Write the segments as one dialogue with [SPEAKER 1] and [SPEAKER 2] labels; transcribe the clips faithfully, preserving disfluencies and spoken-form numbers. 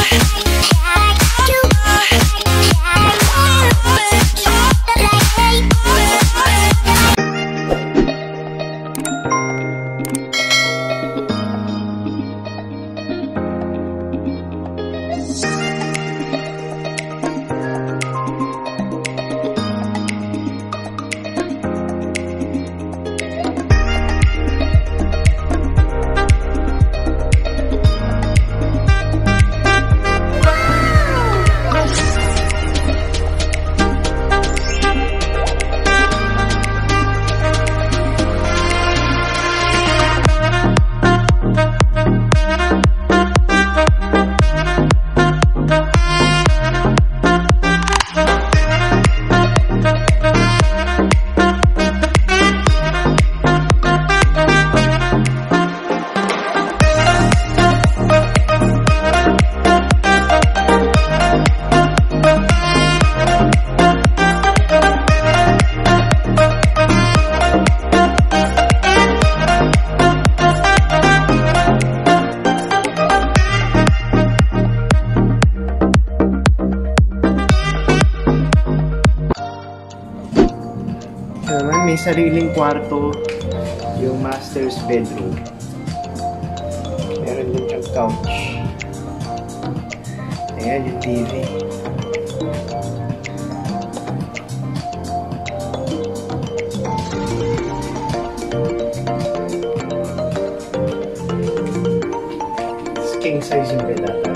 [SPEAKER 1] May sariling kwarto yung master's bedroom. Meron din siyang couch. Ayan yung T V. King size yung bed ata.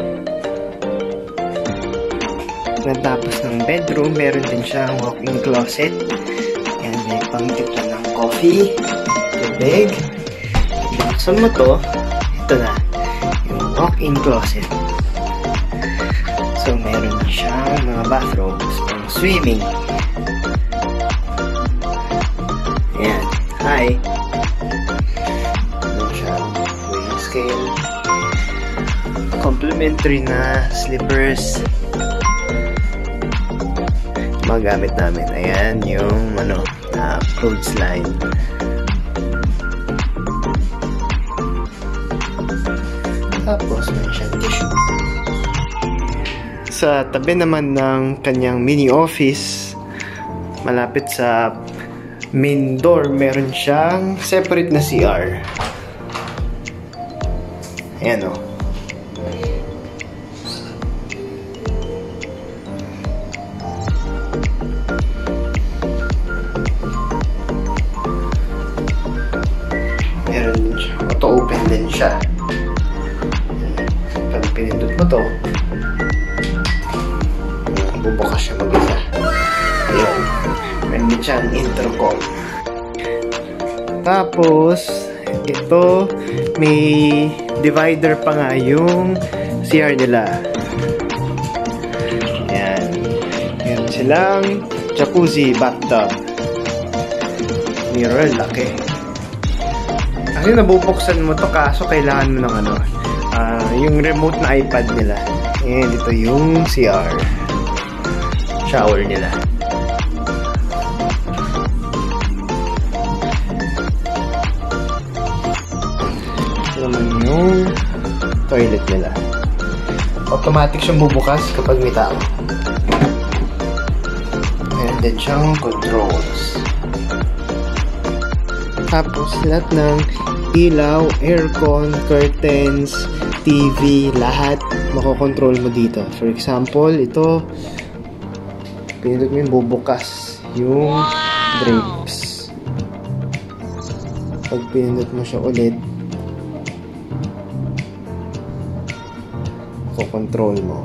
[SPEAKER 1] Natapos ng bedroom, meron din siyang walk-in closet. Ayan, may pangtimpla ng coffee, tubig. Buksan mo to, ito na, yung walk-in closet. So, meron siyang mga bathrooms pang swimming. Ayan, hi! Meron siyang weighing scale. Complimentary na slippers. Magamit namin. Ayan yung ano, uh, clothesline. Tapos may siyang tissue. Sa tabi naman ng kanyang mini office, malapit sa main door, meron siyang separate na C R. Ayan o. Meron din siya. Auto-open din siya. Pag pinindot mo to, bubukas siya mag-isa. Ayan. Meron din siyang intercom. Tapos, ito, may divider pa nga yung C R nila. Ayan. Meron silang jacuzzi, bathtub. Mirror, laki. Kasi nabubuksan mo to, kaso kailangan mo ng ano, uh, yung remote na iPad nila. And ito yung C R. Shower nila. Ito naman yung toilet nila. Automatic siyang bubukas kapag may tao. And then siyang controls. Tapos lahat ng ilaw, aircon, curtains, T V, lahat makokontrol mo dito. For example, ito, pinindot mo yung bubukas yung drapes. Pag pinindot mo siya ulit, makokontrol mo.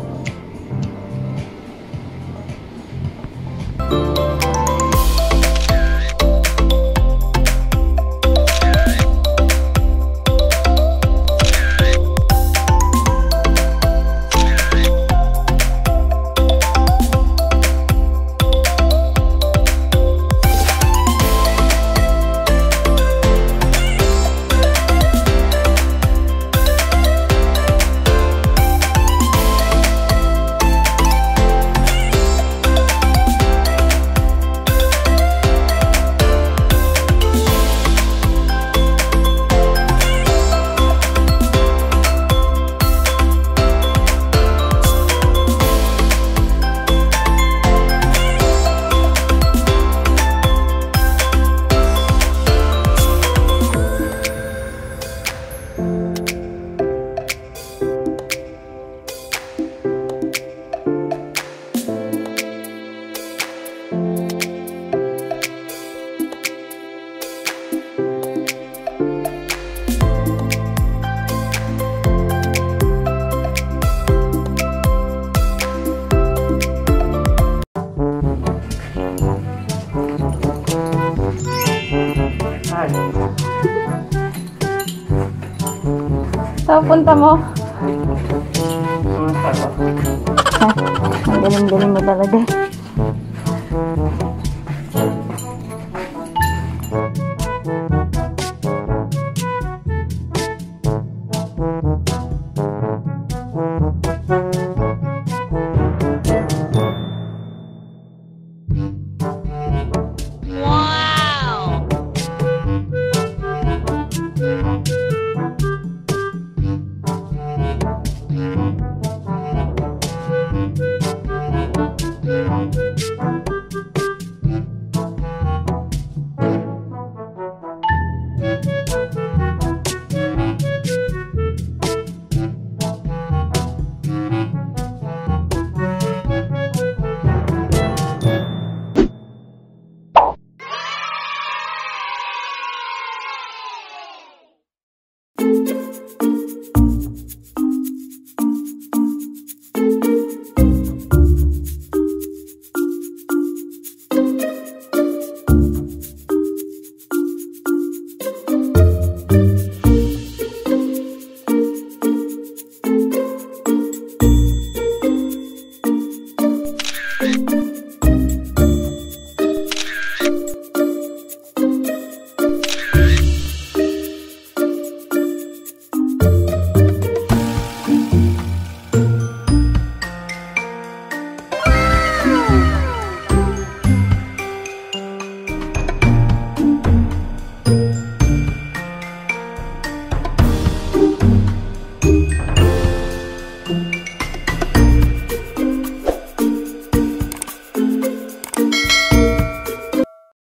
[SPEAKER 2] papunta mo? Ha? Ang galing-galing mo talaga.